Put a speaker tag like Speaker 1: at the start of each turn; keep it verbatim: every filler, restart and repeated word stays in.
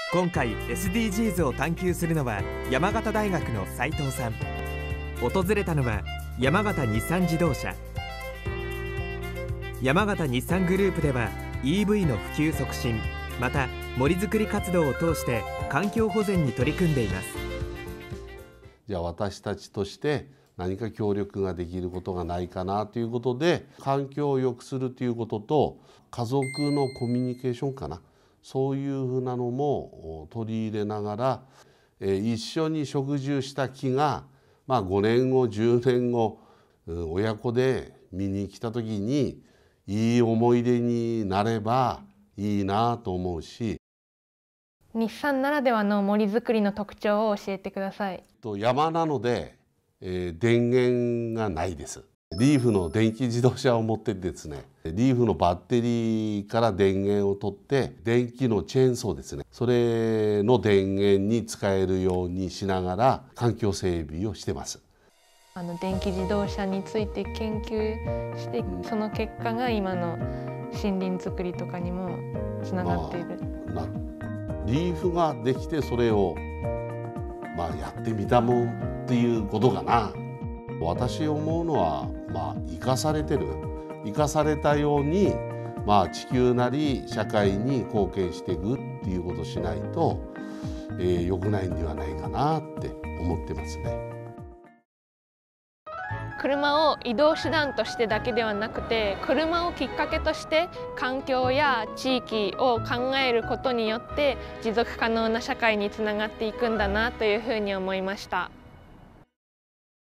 Speaker 1: 今回 エスディージーズ を探求するのは山形大学の斉藤さん。訪れたのは山形日産自動車。山形日産グループでは イーブイ の普及促進、また森づくり活動を通して環境保全に取り組んでいます。
Speaker 2: じゃあ私たちとして何か協力ができることがないかなということで、環境を良くするということと家族のコミュニケーションかな、そういうふうなのも取り入れながら、えー、一緒に植樹した木が、まあ、ごねんごじゅうねんご、うん、親子で見に来た時にいい思い出になればいいなと思うし。
Speaker 3: 日産ならではの森づくりの特徴を教えてください。
Speaker 2: 山なので、えー、電源がないです。リーフの電気自動車を持ってですね、リーフのバッテリーから電源を取って電気のチェーンソーですね、それの電源に使えるようにしながら環境整備をしてます。
Speaker 3: あの電気自動車について研究して、その結果が今の森林づくりとかにもつながっている。
Speaker 2: まあ、リーフができてそれを、まあ、やってみたもんっていうことかな。私思うのは、まあ、生かされてる生かされたように、まあ、地球なり社会に貢献していくっていうことをしないと、えー、良くないんではないかなって思ってますね。
Speaker 3: 車を移動手段としてだけではなくて、車をきっかけとして環境や地域を考えることによって持続可能な社会につながっていくんだなというふうに思いました。